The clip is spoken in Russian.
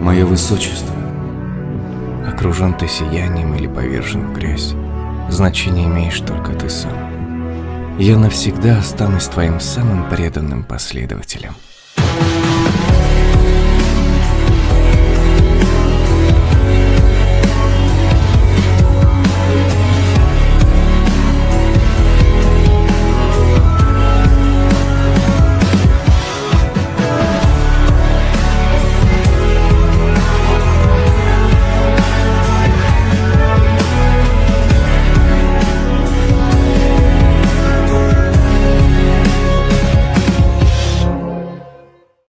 Мое высочество, окружен ты сиянием или повержен в грязь, значение имеешь только ты сам. Я навсегда останусь твоим самым преданным последователем.